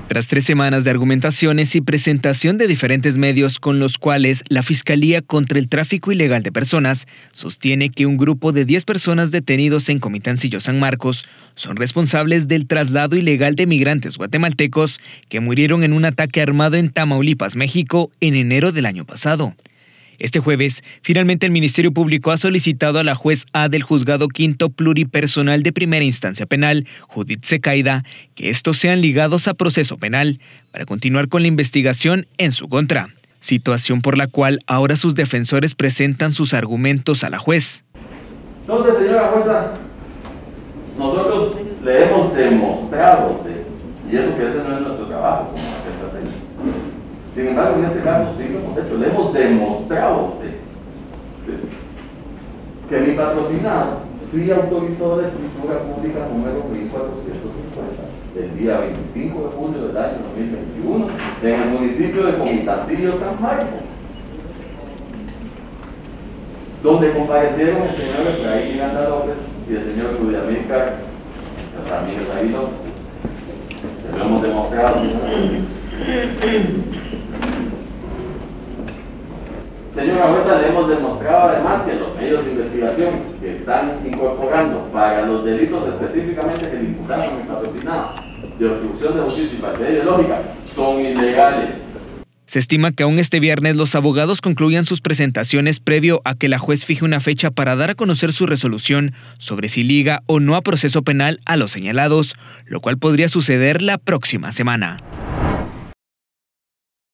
Tras 3 semanas de argumentaciones y presentación de diferentes medios con los cuales la Fiscalía contra el Tráfico Ilegal de Personas sostiene que un grupo de 10 personas detenidos en Comitancillo San Marcos son responsables del traslado ilegal de migrantes guatemaltecos que murieron en un ataque armado en Tamaulipas, México, en enero del año pasado. Este jueves, finalmente el Ministerio Público ha solicitado a la juez A del Juzgado Quinto Pluripersonal de Primera Instancia Penal, Judith Secaida, que estos sean ligados a proceso penal para continuar con la investigación en su contra. Situación por la cual ahora sus defensores presentan sus argumentos a la juez. Entonces, señora jueza, nosotros le hemos demostrado a usted, y eso que ese no es nuestro trabajo como defensa técnica. Sin embargo, en este caso sí lo hemos hecho, le hemos demostrado a usted que mi patrocinado sí autorizó la escritura pública número 1450 del día 25 de julio del año 2021 en el municipio de Comitancillo, San Marcos, donde comparecieron el señor Efraín Miranda López y el señor Rudiamílcar Ramírez Aguiló. Se lo hemos demostrado, señora jueza, le hemos demostrado además que los medios de investigación que están incorporando para los delitos específicamente que le imputaron a mi patrocinado de obstrucción de justicia y falsedad ideológica son ilegales. Se estima que aún este viernes los abogados concluyan sus presentaciones previo a que la juez fije una fecha para dar a conocer su resolución sobre si liga o no a proceso penal a los señalados, lo cual podría suceder la próxima semana.